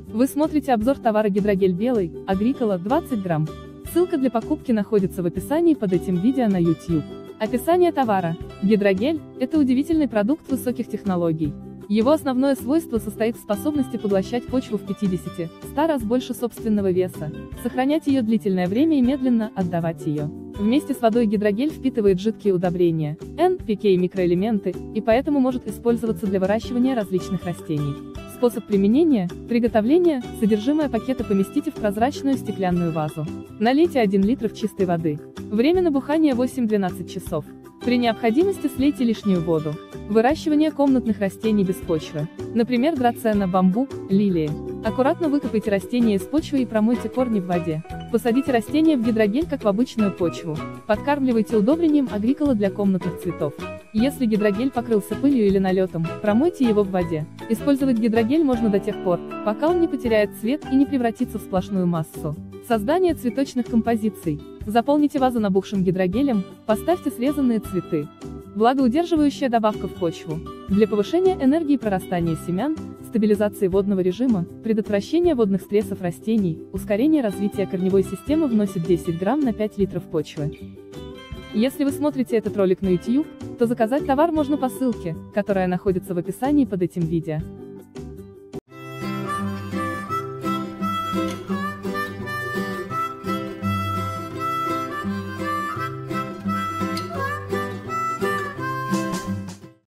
Вы смотрите обзор товара гидрогель белый, Agricola, 20 грамм. Ссылка для покупки находится в описании под этим видео на YouTube. Описание товара. Гидрогель – это удивительный продукт высоких технологий. Его основное свойство состоит в способности поглощать почву в 50–100 раз больше собственного веса, сохранять ее длительное время и медленно отдавать ее. Вместе с водой гидрогель впитывает жидкие удобрения, NPK и микроэлементы, и поэтому может использоваться для выращивания различных растений. Способ применения – приготовление, содержимое пакета поместите в прозрачную стеклянную вазу. Налейте 1 литр чистой воды. Время набухания 8–12 часов. При необходимости слейте лишнюю воду. Выращивание комнатных растений без почвы. Например, драцена, бамбук, лилии. Аккуратно выкопайте растения из почвы и промойте корни в воде. Посадите растения в гидрогель, как в обычную почву. Подкармливайте удобрением Agricola для комнатных цветов. Если гидрогель покрылся пылью или налетом, промойте его в воде. Использовать гидрогель можно до тех пор, пока он не потеряет цвет и не превратится в сплошную массу. Создание цветочных композиций. Заполните вазу набухшим гидрогелем, поставьте срезанные цветы. Влагоудерживающая добавка в почву. Для повышения энергии прорастания семян, стабилизации водного режима, предотвращения водных стрессов растений, ускорения развития корневой системы вносит 10 грамм на 5 литров почвы. Если вы смотрите этот ролик на YouTube, то заказать товар можно по ссылке, которая находится в описании под этим видео.